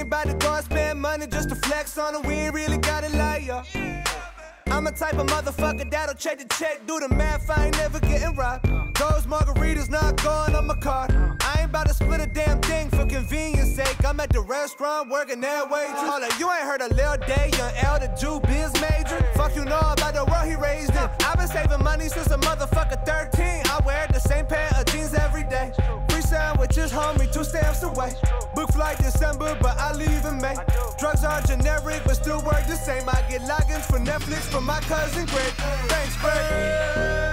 about to go and spend money just to flex on them. We ain't really gotta lie, yo. I'm a type of motherfucker that'll check the check, do the math, I ain't never getting robbed. Those margaritas not going on my card. I ain't about to split a damn thing for convenience sake. I'm at the restaurant working that way too. Hold up, you ain't heard of Lil Day, young L, the Jew biz major? Fuck you know about the world he raised in. I've been saving money since a motherfucker 13. I wear the same pair of jeans every day. Free sandwiches, homie, 2 stamps away. Book flight December, but I leave in May. Drugs are generic, but still work the same. I get logins for Netflix from my cousin Greg. Thanks, Greg.